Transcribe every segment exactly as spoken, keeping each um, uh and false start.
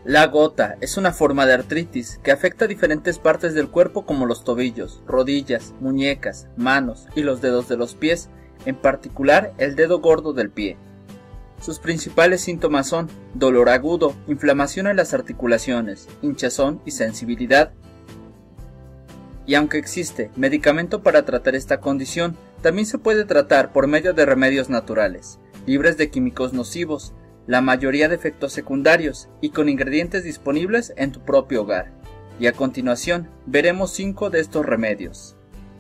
La gota es una forma de artritis que afecta a diferentes partes del cuerpo como los tobillos, rodillas, muñecas, manos y los dedos de los pies, en particular el dedo gordo del pie. Sus principales síntomas son dolor agudo, inflamación en las articulaciones, hinchazón y sensibilidad. Y aunque existe medicamento para tratar esta condición, también se puede tratar por medio de remedios naturales, libres de químicos nocivos, la mayoría de efectos secundarios y con ingredientes disponibles en tu propio hogar. Y a continuación veremos cinco de estos remedios.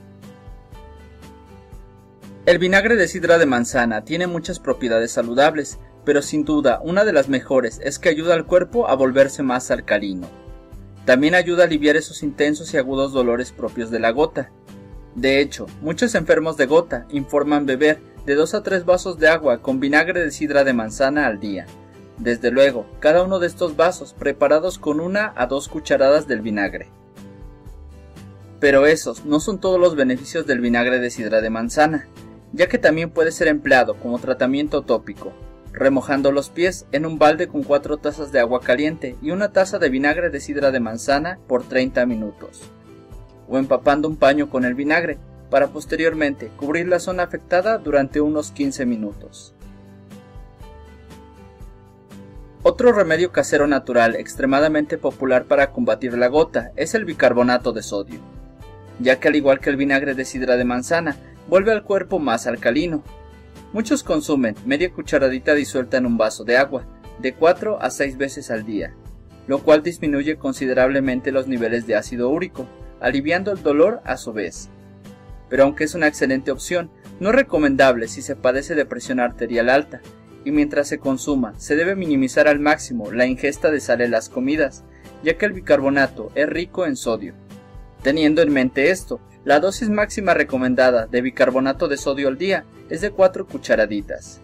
El vinagre de sidra de manzana tiene muchas propiedades saludables, pero sin duda una de las mejores es que ayuda al cuerpo a volverse más alcalino. También ayuda a aliviar esos intensos y agudos dolores propios de la gota. De hecho, muchos enfermos de gota informan beber de dos a tres vasos de agua con vinagre de sidra de manzana al día. Desde luego, cada uno de estos vasos preparados con una a dos cucharadas del vinagre. Pero esos no son todos los beneficios del vinagre de sidra de manzana, ya que también puede ser empleado como tratamiento tópico, remojando los pies en un balde con cuatro tazas de agua caliente y una taza de vinagre de sidra de manzana por treinta minutos, o empapando un paño con el vinagre, para posteriormente cubrir la zona afectada durante unos quince minutos. Otro remedio casero natural extremadamente popular para combatir la gota es el bicarbonato de sodio, ya que al igual que el vinagre de sidra de manzana, vuelve al cuerpo más alcalino. Muchos consumen media cucharadita disuelta en un vaso de agua, de cuatro a seis veces al día, lo cual disminuye considerablemente los niveles de ácido úrico, aliviando el dolor a su vez. Pero aunque es una excelente opción, no es recomendable si se padece de presión arterial alta, y mientras se consuma, se debe minimizar al máximo la ingesta de sal en las comidas, ya que el bicarbonato es rico en sodio. Teniendo en mente esto, la dosis máxima recomendada de bicarbonato de sodio al día es de cuatro cucharaditas.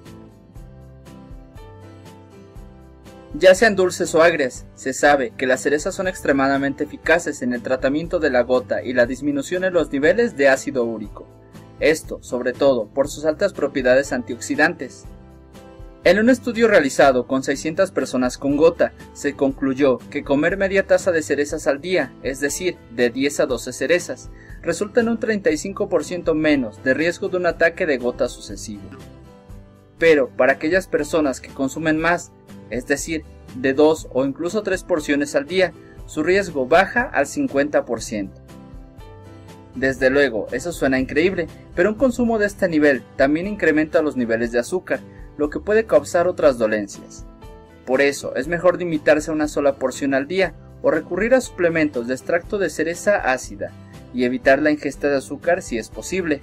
Ya sean dulces o agrias, se sabe que las cerezas son extremadamente eficaces en el tratamiento de la gota y la disminución en los niveles de ácido úrico. Esto, sobre todo, por sus altas propiedades antioxidantes. En un estudio realizado con seiscientas personas con gota, se concluyó que comer media taza de cerezas al día, es decir, de diez a doce cerezas, resulta en un treinta y cinco por ciento menos de riesgo de un ataque de gota sucesivo. Pero para aquellas personas que consumen más, es decir, de dos o incluso tres porciones al día, su riesgo baja al cincuenta por ciento. Desde luego, eso suena increíble, pero un consumo de este nivel también incrementa los niveles de azúcar, lo que puede causar otras dolencias. Por eso, es mejor limitarse a una sola porción al día o recurrir a suplementos de extracto de cereza ácida y evitar la ingesta de azúcar si es posible.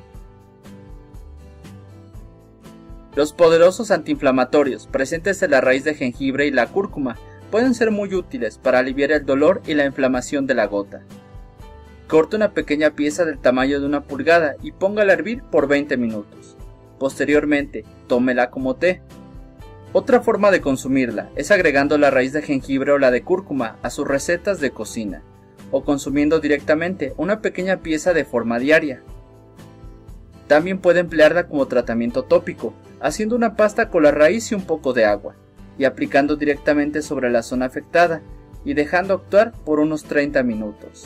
Los poderosos antiinflamatorios presentes en la raíz de jengibre y la cúrcuma pueden ser muy útiles para aliviar el dolor y la inflamación de la gota. Corte una pequeña pieza del tamaño de una pulgada y póngala a hervir por veinte minutos. Posteriormente, tómela como té. Otra forma de consumirla es agregando la raíz de jengibre o la de cúrcuma a sus recetas de cocina, o consumiendo directamente una pequeña pieza de forma diaria. También puede emplearla como tratamiento tópico, haciendo una pasta con la raíz y un poco de agua, y aplicando directamente sobre la zona afectada, y dejando actuar por unos treinta minutos.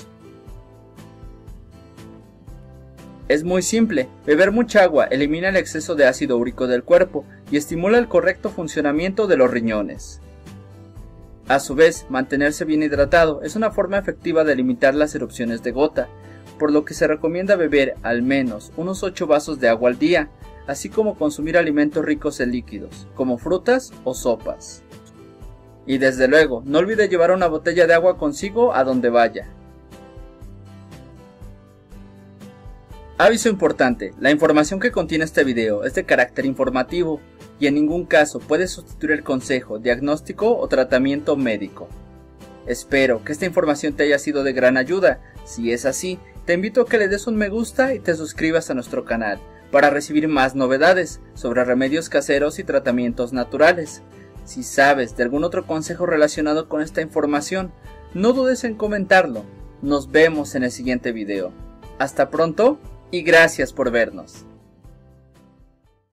Es muy simple, beber mucha agua elimina el exceso de ácido úrico del cuerpo y estimula el correcto funcionamiento de los riñones. A su vez, mantenerse bien hidratado es una forma efectiva de limitar las erupciones de gota, por lo que se recomienda beber al menos unos ocho vasos de agua al día, así como consumir alimentos ricos en líquidos, como frutas o sopas. Y desde luego, no olvide llevar una botella de agua consigo a donde vaya. Aviso importante, la información que contiene este video es de carácter informativo y en ningún caso puede sustituir el consejo, diagnóstico o tratamiento médico. Espero que esta información te haya sido de gran ayuda. Si es así, te invito a que le des un me gusta y te suscribas a nuestro canal para recibir más novedades sobre remedios caseros y tratamientos naturales. Si sabes de algún otro consejo relacionado con esta información, no dudes en comentarlo. Nos vemos en el siguiente video. Hasta pronto y gracias por vernos.